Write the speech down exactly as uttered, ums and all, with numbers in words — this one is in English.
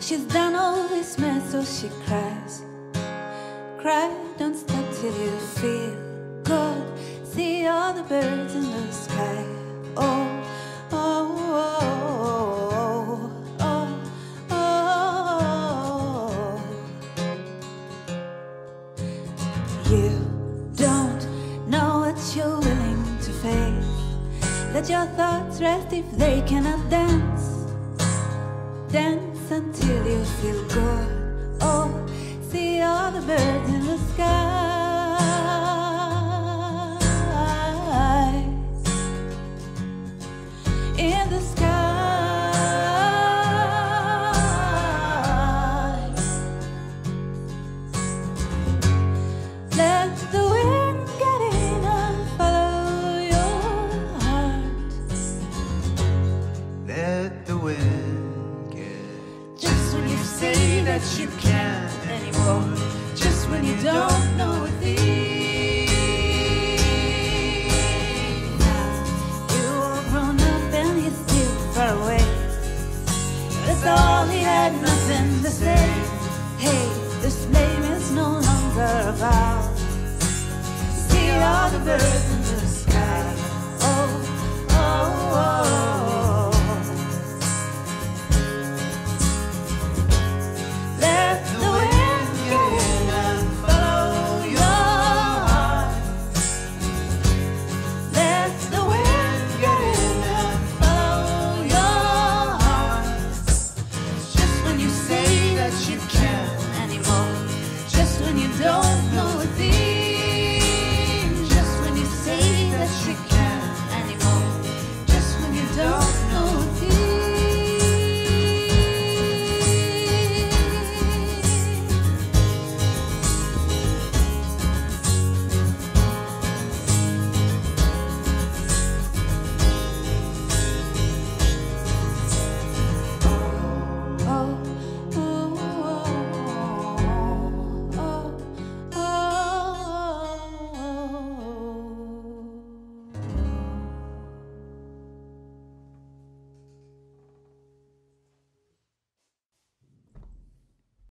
She's done all this mess, so she cries. Cry, don't stop till you feel good. See all the birds in the sky. Oh, oh, oh, oh, oh, oh. You don't know what you're willing to face. Let your thoughts rest if they cannot dance. Dance until you feel good. Oh, see all the birds in the sky. In the sky. Let the wind get in and follow your heart. Let the wind say that you can't anymore, just when you don't know a thing. You're all grown up and he's still far away. That's all, he had nothing to say. Hey, this name is no longer about. See all the birds